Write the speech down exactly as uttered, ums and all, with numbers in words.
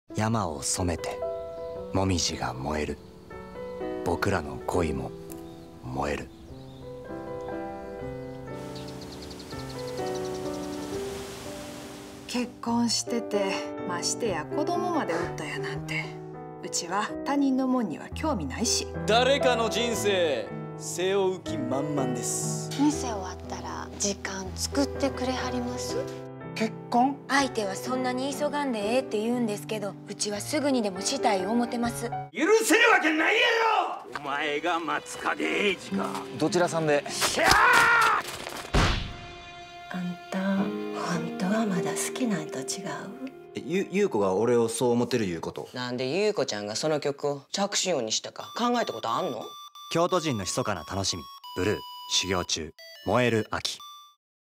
山を染めてもみじが燃える。僕らの恋も燃える。 結婚してて、ましてや子供までおったやなんて、うちは他人のもんには興味ないし。 誰かの人生背負う気満々です。 店終わったら時間作ってくれはります？ 結婚？ 相手はそんなに急がんでええって言うんですけど、うちはすぐにでもしたい思てます。 許せるわけないやろ。 お前が松影英二か。 どちらさんで？ あんた本当はまだ好きなんと違う？ ゆ優子が俺をそう思ってるいうこと。 なんで優子ちゃんがその曲を着信音にしたか考えたことあんの？ 京都人の密かな楽しみ。ブルー修行中燃える秋。